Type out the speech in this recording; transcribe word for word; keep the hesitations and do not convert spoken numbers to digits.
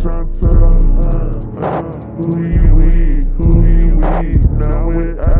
tryna tell uh, uh, who you with, who you with. Now it